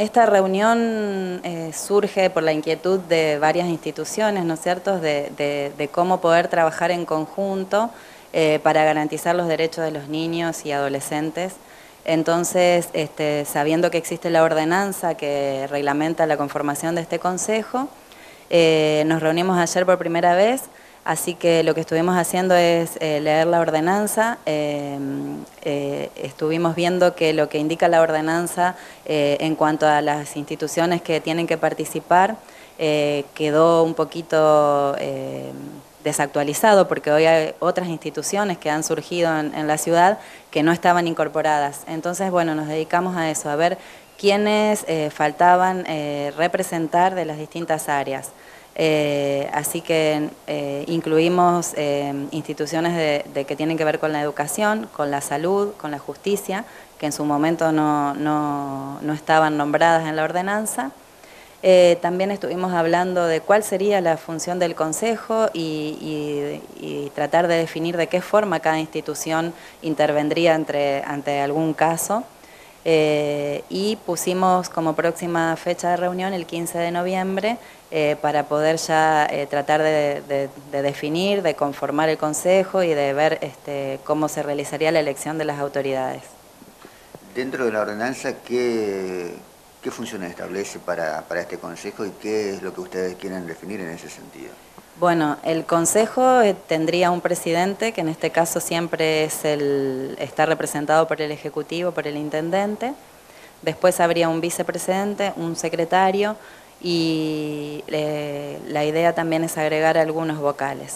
esta reunión surge por la inquietud de varias instituciones, ¿no es cierto?, de cómo poder trabajar en conjunto para garantizar los derechos de los niños y adolescentes. Entonces, sabiendo que existe la ordenanza que reglamenta la conformación de este consejo, nos reunimos ayer por primera vez. Así que lo que estuvimos haciendo es leer la ordenanza. Estuvimos viendo que lo que indica la ordenanza en cuanto a las instituciones que tienen que participar quedó un poquito desactualizado, porque hoy hay otras instituciones que han surgido en la ciudad que no estaban incorporadas. Entonces, bueno, nos dedicamos a eso, a ver quiénes faltaban representar de las distintas áreas. Así que incluimos instituciones que tienen que ver con la educación, con la salud, con la justicia, que en su momento no estaban nombradas en la ordenanza. También estuvimos hablando de cuál sería la función del Consejo y tratar de definir de qué forma cada institución intervendría ante algún caso. Y pusimos como próxima fecha de reunión el 15 de noviembre para poder ya tratar de definir, de conformar el Consejo y de ver cómo se realizaría la elección de las autoridades. Dentro de la ordenanza, ¿qué funciones establece para este Consejo y qué es lo que ustedes quieren definir en ese sentido? Bueno, el Consejo tendría un presidente, que en este caso siempre está representado por el Ejecutivo, por el Intendente. Después habría un vicepresidente, un secretario y la idea también es agregar algunos vocales.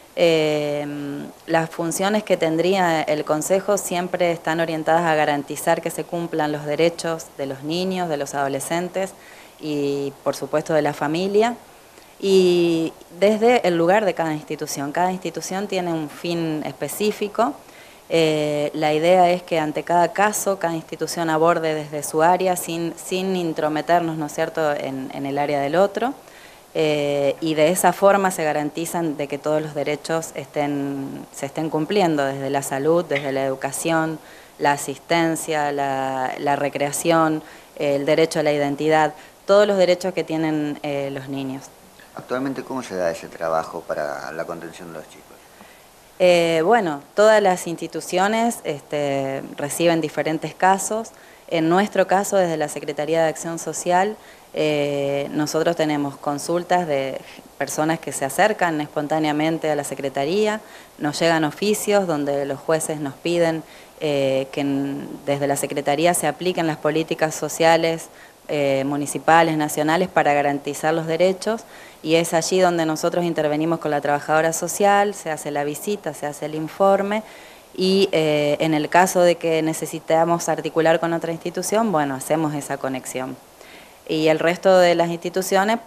Las funciones que tendría el Consejo siempre están orientadas a garantizar que se cumplan los derechos de los niños, de los adolescentes y por supuesto de la familia. Y desde el lugar de cada institución tiene un fin específico. La idea es que ante cada caso, cada institución aborde desde su área sin intrometernos, ¿no es cierto?, en el área del otro. Y de esa forma se garantizan de que todos los derechos se estén cumpliendo, desde la salud, desde la educación, la asistencia, la recreación, el derecho a la identidad, todos los derechos que tienen los niños. Actualmente, ¿cómo se da ese trabajo para la contención de los chicos? Bueno, todas las instituciones reciben diferentes casos. En nuestro caso, desde la Secretaría de Acción Social, nosotros tenemos consultas de personas que se acercan espontáneamente a la Secretaría, nos llegan oficios donde los jueces nos piden que desde la Secretaría se apliquen las políticas sociales municipales, nacionales, para garantizar los derechos, y es allí donde nosotros intervenimos con la trabajadora social, se hace la visita, se hace el informe, y en el caso de que necesitamos articular con otra institución, bueno, hacemos esa conexión. Y el resto de las instituciones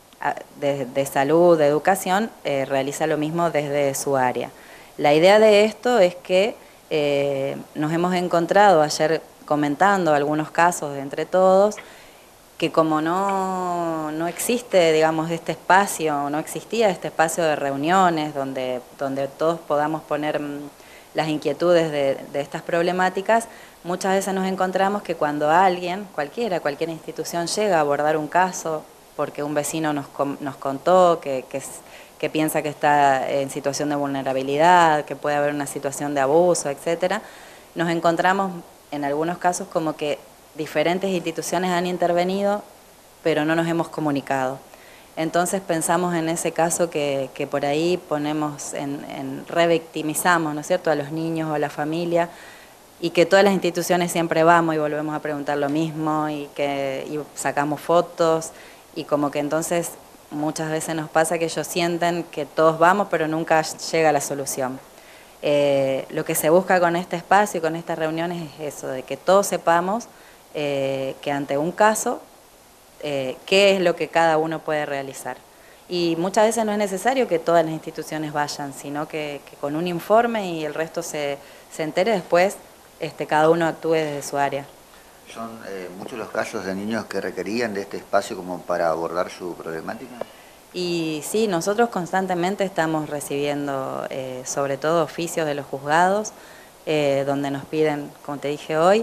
de salud, de educación, realiza lo mismo desde su área. La idea de esto es que nos hemos encontrado ayer comentando algunos casos de entre todos, que como no existe, digamos, este espacio, no existía este espacio de reuniones donde todos podamos poner las inquietudes de estas problemáticas, muchas veces nos encontramos que cuando alguien, cualquier institución llega a abordar un caso, porque un vecino nos contó que piensa que está en situación de vulnerabilidad, que puede haber una situación de abuso, etcétera, nos encontramos en algunos casos como que diferentes instituciones han intervenido, pero no nos hemos comunicado. Entonces pensamos en ese caso que por ahí ponemos revictimizamos, ¿no es cierto?, a los niños o a la familia, y que todas las instituciones siempre vamos y volvemos a preguntar lo mismo y sacamos fotos, y como que entonces muchas veces nos pasa que ellos sienten que todos vamos pero nunca llega la solución. Lo que se busca con este espacio y con estas reuniones es eso, de que todos sepamos que ante un caso, qué es lo que cada uno puede realizar. Y muchas veces no es necesario que todas las instituciones vayan, sino que con un informe y el resto se entere después, cada uno actúe desde su área. ¿Son muchos los casos de niños que requerían de este espacio como para abordar su problemática? Y sí, nosotros constantemente estamos recibiendo, sobre todo, oficios de los juzgados, donde nos piden, como te dije hoy,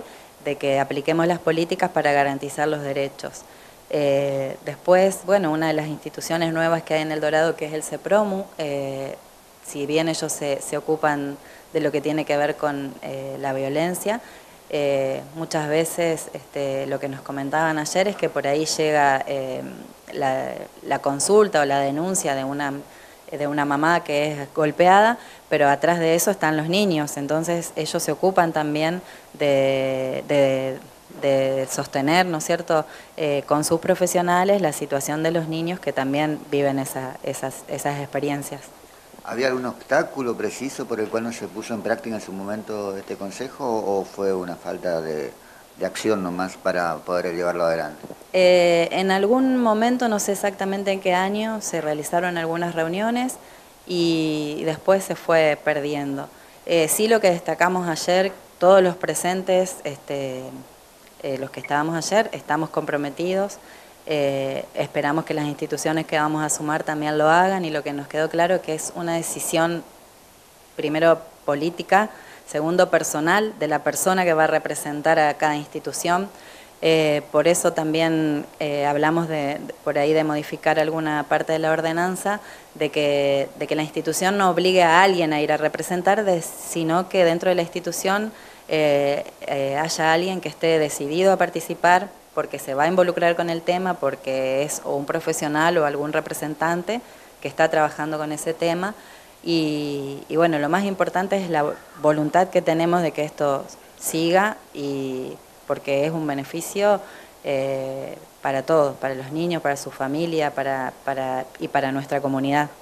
de que apliquemos las políticas para garantizar los derechos. Después, bueno, una de las instituciones nuevas que hay en El Dorado, que es el CEPROMU, si bien ellos se ocupan de lo que tiene que ver con la violencia, muchas veces lo que nos comentaban ayer es que por ahí llega la consulta o la denuncia de una mamá que es golpeada, pero atrás de eso están los niños, entonces ellos se ocupan también de sostener, ¿no es cierto?, con sus profesionales la situación de los niños que también viven esas experiencias. ¿Había algún obstáculo preciso por el cual no se puso en práctica en su momento este consejo o fue una falta de acción nomás para poder llevarlo adelante? En algún momento, no sé exactamente en qué año, se realizaron algunas reuniones y después se fue perdiendo. Sí, lo que destacamos ayer, todos los presentes, los que estábamos ayer, estamos comprometidos. Esperamos que las instituciones que vamos a sumar también lo hagan y lo que nos quedó claro es que es una decisión, primero política, segundo personal, de la persona que va a representar a cada institución. Por eso también hablamos por ahí de modificar alguna parte de la ordenanza, de que la institución no obligue a alguien a ir a representar, sino que dentro de la institución haya alguien que esté decidido a participar porque se va a involucrar con el tema, porque es o un profesional o algún representante que está trabajando con ese tema. Y bueno, lo más importante es la voluntad que tenemos de que esto siga, y porque es un beneficio para todos, para los niños, para su familia y para nuestra comunidad.